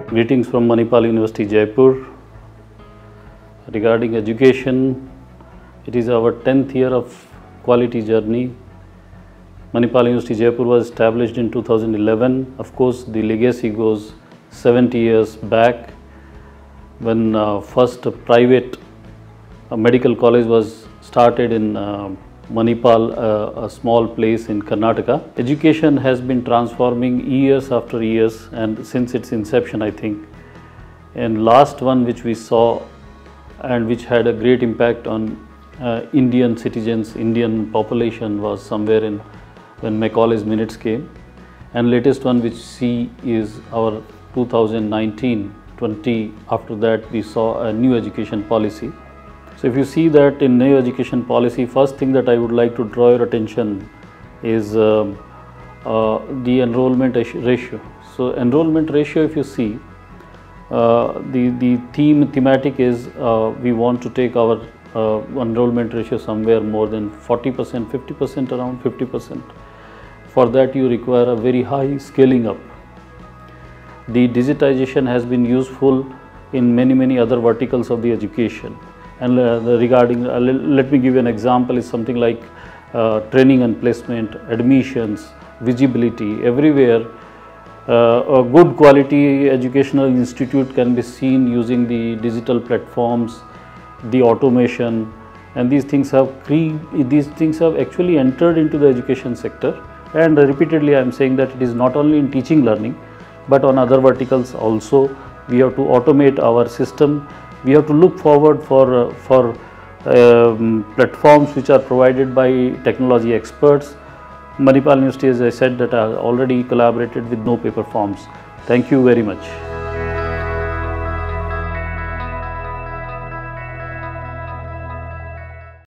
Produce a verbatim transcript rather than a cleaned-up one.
Greetings from Manipal University, Jaipur. Regarding education, it is our tenth year of quality journey. Manipal University, Jaipur was established in two thousand eleven. Of course, the legacy goes seventy years back when uh, first private uh, medical college was started in uh, Manipal, uh, a small place in Karnataka. Education has been transforming years after years, and since its inception, I think. And last one which we saw and which had a great impact on uh, Indian citizens, Indian population, was somewhere in when Macaulay's Minutes came. And latest one which we see is our two thousand nineteen twenty. After that, we saw a new education policy. So if you see that in new education policy, first thing that I would like to draw your attention is uh, uh, the enrollment ratio. So enrollment ratio, if you see, uh, the, the theme thematic is uh, we want to take our uh, enrollment ratio somewhere more than forty percent, fifty percent, around fifty percent. For that you require a very high scaling up. The digitization has been useful in many, many other verticals of the education. And uh, regarding, uh, let me give you an example, is something like uh, training and placement, admissions, visibility. Everywhere uh, a good quality educational institute can be seen using the digital platforms, the automation, and these things have cre these things have actually entered into the education sector. And repeatedly I am saying that it is not only in teaching learning, but on other verticals also. We have to automate our system. We have to look forward for, uh, for um, platforms which are provided by technology experts. Manipal University, as I said, that I already collaborated with No Paper Forms. Thank you very much.